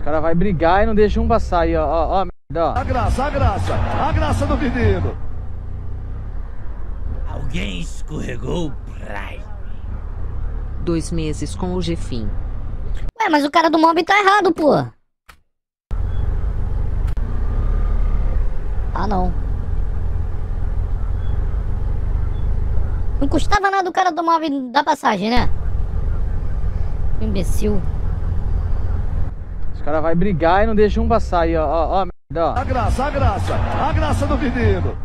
caras vão brigar e não deixam um passar aí, ó, merda, ó. A graça do menino. Alguém escorregou, Bray. 2 meses com o Jefim. Ué, mas o cara do mob tá errado, pô. Ah, não. Não custava nada o cara do mob dar passagem, né? Imbecil. Os caras vão brigar e não deixam um passar aí, ó, merda, ó. A graça do menino.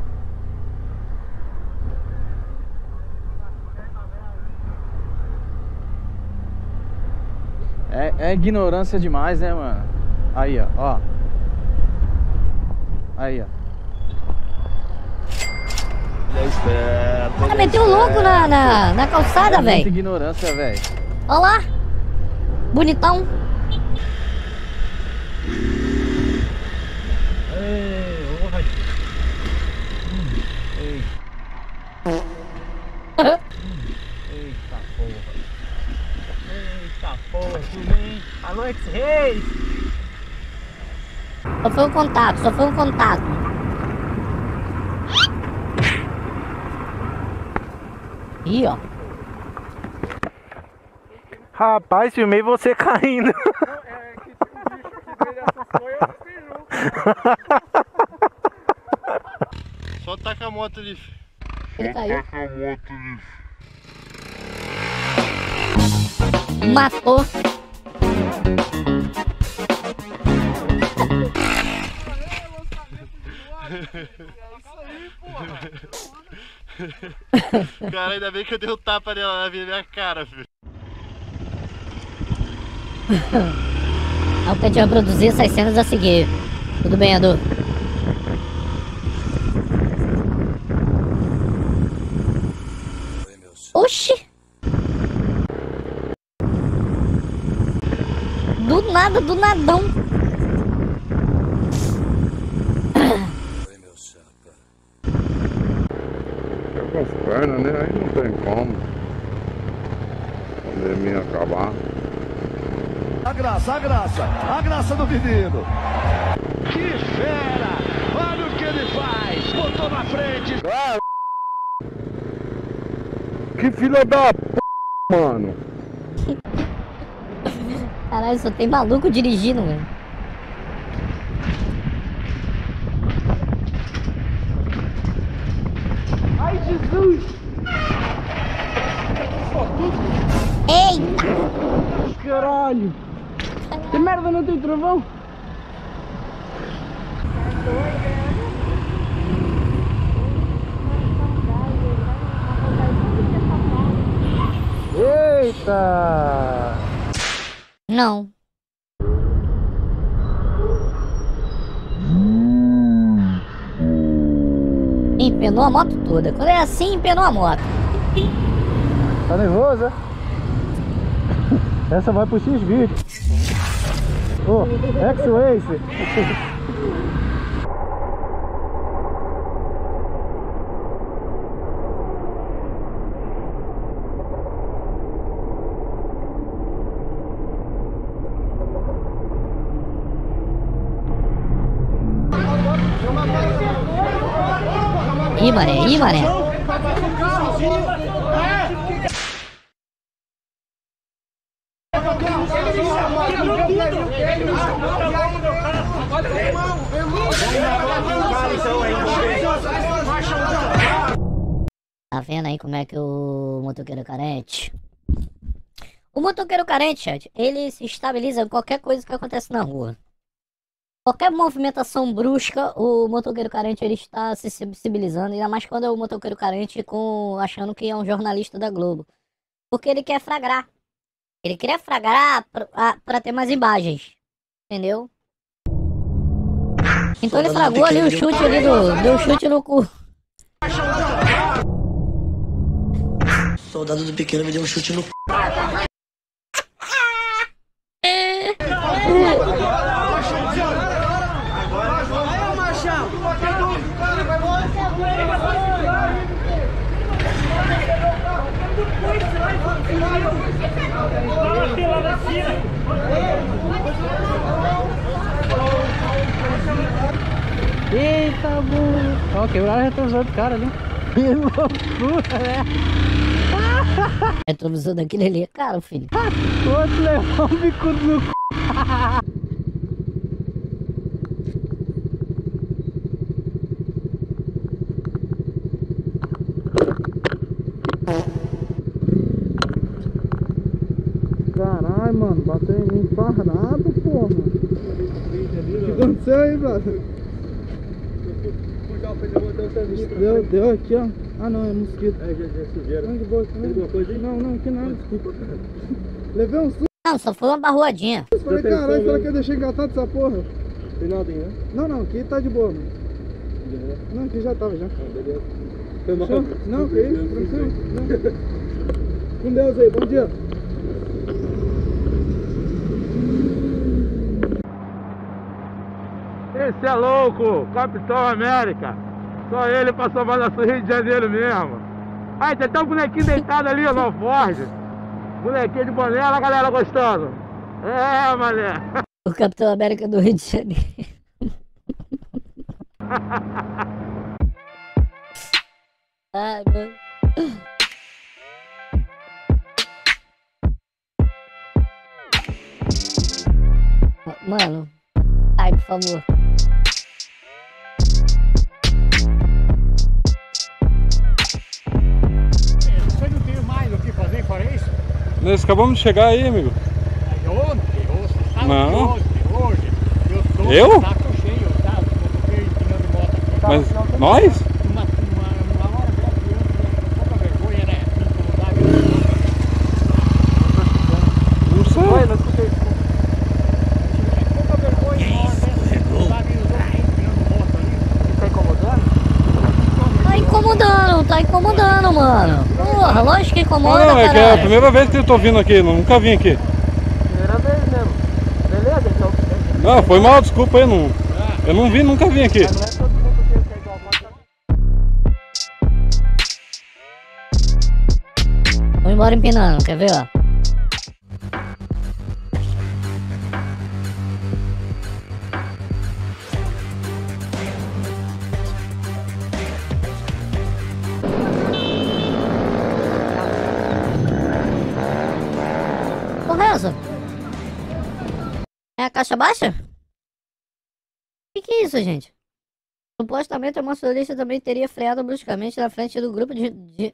É ignorância demais, né, mano? Aí, ó. Aí, ó. O cara meteu o louco na calçada, velho. Muita ignorância, velho. Olha lá. Bonitão. Eita porra, tudo bem? Alô, X-Reis! Só foi um contato. Ih, ó. Rapaz, filmei você caindo. É que tinha um bicho que dele assustou e eu fiquei junto. Só taca a moto ali. Ele caiu. Matou. Cara, ainda bem que eu dei um tapa nela na minha cara, filho. Eu tentei reproduzir essas cenas a seguir. Tudo bem, Edu? Oxi! Do nada, do nadão. Com as pernas, né? Aí não tem como. Quando ele acabar. A graça do menino. Que fera! Olha o que ele faz! Botou na frente! Que filha da p, mano! Caralho, só tem maluco dirigindo, velho. Ai, Jesus! Eita! Caralho! Que merda, não tem trovão? Eita! Não. Empenou a moto toda. Quando é assim, empenou a moto. Tá nervoso, é? Essa vai pro X-Vídeo. Ô, X-Race. Ih, mané. Tá vendo aí como é que o motoqueiro carente? O motoqueiro carente, chat, ele se estabiliza em qualquer coisa que acontece na rua. Qualquer movimentação brusca, o motoqueiro carente ele está se sensibilizando, ainda mais quando é o motoqueiro carente achando que é um jornalista da Globo. Porque ele quer fragrar. Ele queria fragrar pra ter mais imagens. Entendeu? Então ele fragou ali o chute ali deu chute no cu. Soldado do pequeno me deu um chute no c. Eita, burro. Ó, quebraram o retrovisor do cara ali. Que loucura, né? Retrovisor daquele ali é caro, filho. O outro levou um bicudo no c... Caralho, mano, bateu em mim parado, porra. O que aconteceu aí, brother? Deu aqui, ó. Ah, não, é mosquito. já sujeira. Não, de boa, Tem alguma coisa aí? não, que nada. Desculpa. Levei um susto. Não, só foi uma barroadinha. Falei, caralho, será que eu deixei engatado essa porra? Tem nada aí, né? Não, aqui tá de boa, mano. Não, aqui já tava, já. Beleza. Foi mal. Não, que isso, tranquilo. Não. Com Deus aí, bom dia. Esse é louco, Capitão América. Só ele pra salvar nosso Rio de Janeiro mesmo. Ai, tem até um bonequinho deitado ali, ó, no Ford. Bonequinho de boné, olha a galera gostando. É, mané. O Capitão América do Rio de Janeiro. Ai, mano. Mano, ai, por favor. Você não tem mais o que fazer fora isso? Nós acabamos de chegar aí, amigo. Ontem, você sabe Não. que hoje eu tô Eu? com saco cheio, tá? Eu tô empinando moto aqui. Mas nós? Uma hora dessa, eu pouca vergonha, né? Não sei. Pouca vergonha, uma hora dessa, eu tava empinando moto ali. Tá incomodando? Tá incomodando, mano. Porra, lógico que incomoda, Não, é que é a caralho. primeira vez que eu tô vindo aqui, nunca vim aqui. Primeira vez mesmo. Beleza, então. Não, foi mal, desculpa aí, não. Eu não vim, nunca vim aqui. Não é todo mundo que é igual a moto. Vou embora empinando, quer ver, ó? Porra, é essa? É a caixa baixa? Que é isso, gente? Supostamente a motorista também teria freado bruscamente na frente do grupo de...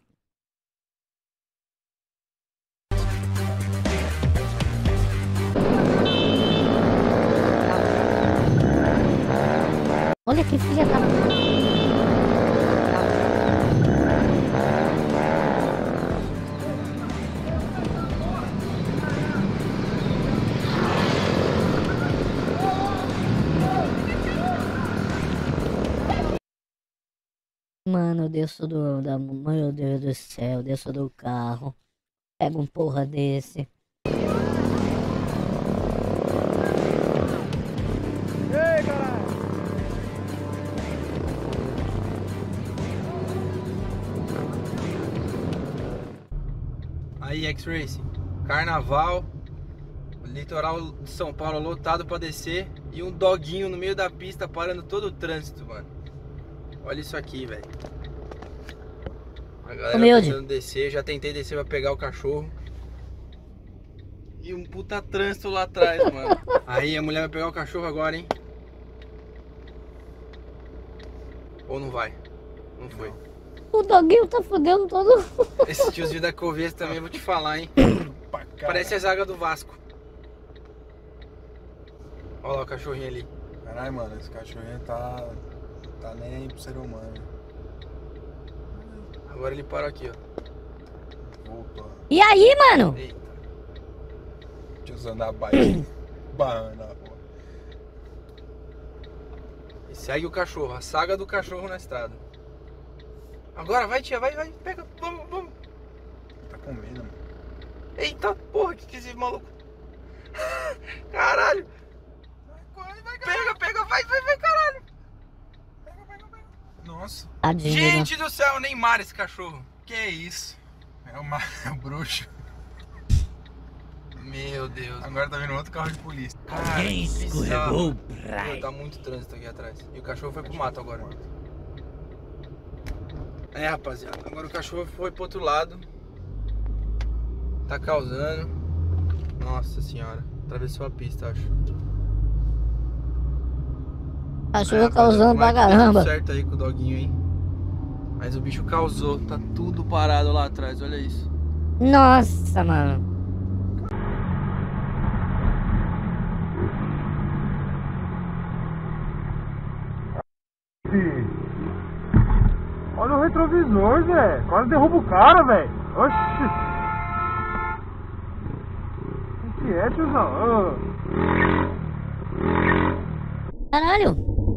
Olha que filha da... Mano, eu desço meu Deus do céu, eu desço do carro. Pega um porra desse. Aí, X-Racing, carnaval, o litoral de São Paulo lotado pra descer e um doguinho no meio da pista parando todo o trânsito, mano. Olha isso aqui, velho. A galera Humilde. tentando descer, já tentei descer pra pegar o cachorro. E um puta trânsito lá atrás, mano. Aí a mulher vai pegar o cachorro agora, hein? Ou não vai? Não foi. O doguinho tá fudendo todo. Esse tiozinho da Covês também, vou te falar, hein? Parece a zaga do Vasco. Olha lá o cachorrinho ali. Caralho, mano, esse cachorrinho tá nem aí pro ser humano. Agora ele parou aqui, ó. Voltou. E aí, mano? Eita. Tiozão da bike. Barrando na rua. E segue o cachorro, a saga do cachorro na estrada. Agora vai, tia, vai, pega, vamos. Tá com medo, mano. Eita porra, que esse maluco. Caralho. Pega, vai, caralho. Nossa, Tadinho. Gente do céu, Neymar esse cachorro. que isso? É o bruxo. Meu Deus. Agora tá vindo outro carro de polícia. Cara, escorregou. Tá muito trânsito aqui atrás. E o cachorro foi pro mato agora. É, rapaziada. Agora o cachorro foi pro outro lado. Tá causando. Nossa senhora. Atravessou a pista, acho. Cachorro causando pra caramba. Tudo certo aí com o doguinho, hein? Mas o bicho causou. Tá tudo parado lá atrás, olha isso. Nossa, mano. Olha o retrovisor, velho. Quase derruba o cara, velho. Oxi. O que é, tiozão? Caralho.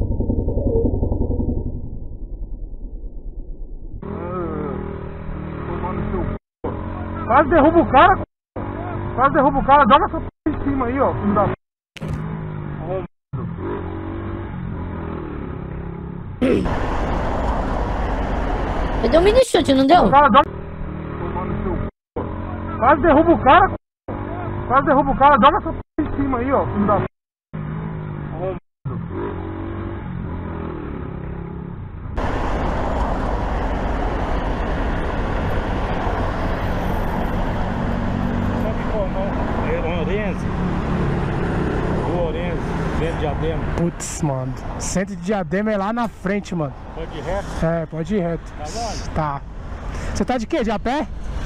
Quase derruba o cara. Quase derruba o cara. Joga essa p em cima aí, ó. Filho da p. Eu dei um mini chute, não deu? Quase derruba o cara. Quase derruba o cara. Joga essa p em cima aí, ó. Filho da p. Diadema. Putz, mano. Centro de Diadema é lá na frente, mano. Pode ir reto? É, pode ir reto. Tá bom? Tá. Você tá de quê? De a pé?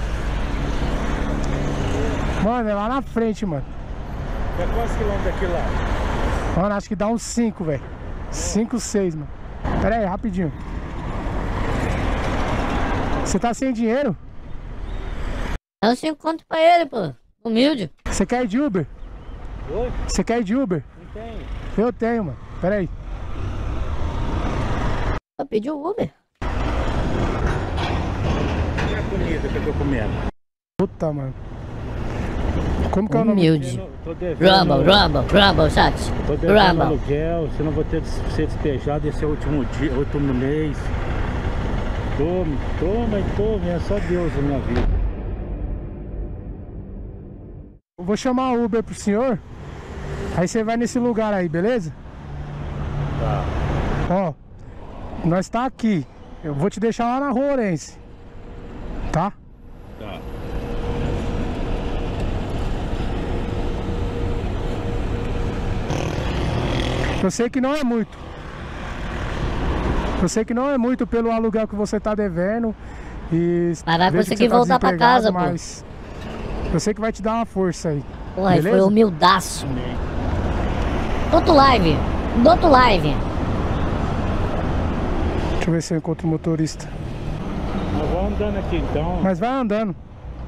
Mano, é lá na frente, mano. É quantos quilômetros daqui lá? Mano, acho que dá uns 5, velho. 5, 6, mano. Pera aí, rapidinho. Você tá sem dinheiro? Dá uns 5 conto pra ele, pô. Humilde. Você quer ir de Uber? Oi? Você quer ir de Uber? Não tem. Eu tenho, mano. Pera aí. Eu pedi o Uber. E a comida que eu tô comendo? Puta, mano. Como que é o nome? Humilde. Tô devendo. Rumble, chat. Tô devendo Rumble. aluguel, senão vou ter que ser despejado esse último dia, último mês. Toma, é só Deus na minha vida. Eu vou chamar o Uber pro senhor. Aí você vai nesse lugar aí, beleza? Tá. Ó, nós tá aqui. Eu vou te deixar lá na Rua Orense. Tá? Tá. Eu sei que não é muito. Eu sei que não é muito pelo aluguel que você tá devendo. E Mas vai vejo que conseguir você tá voltar pra desempregado, casa, pô. mas eu sei que vai te dar uma força aí. Porra, foi beleza? humildaço. Do outro live. Deixa eu ver se eu encontro o motorista. Eu vou andando aqui então. Mas vai andando.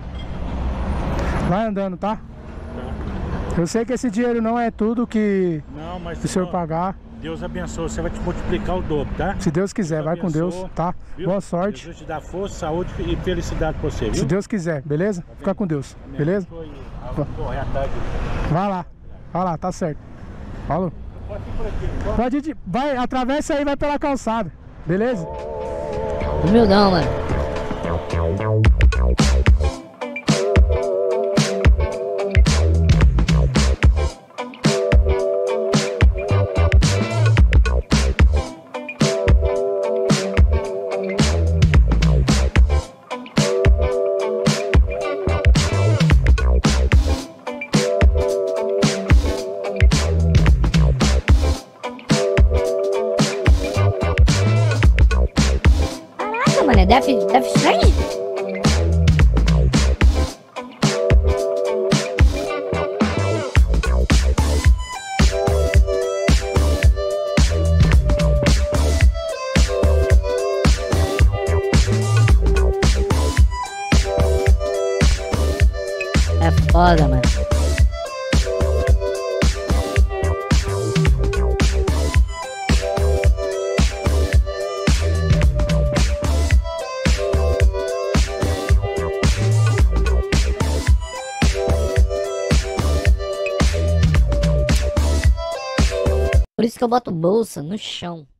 Vai andando, tá? Eu sei que esse dinheiro não é tudo que Não, mas o senhor pagar. Deus abençoe, você vai te multiplicar o dobro, tá? Se Deus quiser, vai com Deus, tá? Viu? Boa sorte. Jesus te dá força, saúde e felicidade pra você, viu? Se Deus quiser, beleza? Fica com Deus, beleza? Correr atrás de... Vai lá, tá certo. Falou. Pode ir por aqui, então. Pode ir, vai, atravessa aí, vai pela calçada, beleza? Humildão, mano. Mano, é Death Strange? É foda, mano. Por isso que eu boto bolsa no chão.